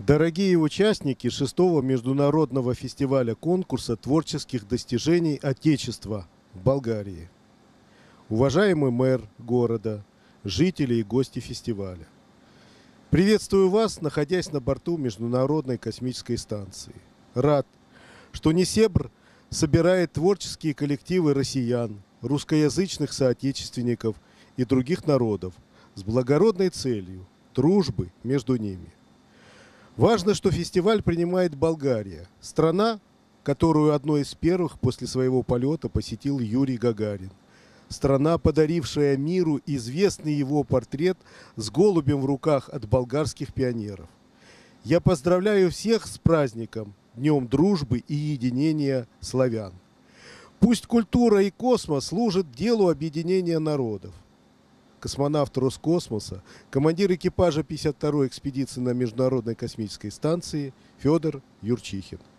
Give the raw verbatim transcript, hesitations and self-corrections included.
Дорогие участники шестого международного фестиваля конкурса творческих достижений Отечества в Болгарии, уважаемый мэр города, жители и гости фестиваля, приветствую вас, находясь на борту Международной космической станции. Рад, что Несебр собирает творческие коллективы россиян, русскоязычных соотечественников и других народов с благородной целью дружбы между ними. Важно, что фестиваль принимает Болгария, страна, которую одной из первых после своего полета посетил Юрий Гагарин. Страна, подарившая миру известный его портрет с голубем в руках от болгарских пионеров. Я поздравляю всех с праздником, Днем дружбы и единения славян. Пусть культура и космос служат делу объединения народов. Космонавт Роскосмоса, командир экипажа пятьдесят второй экспедиции на Международной космической станции Федор Юрчихин.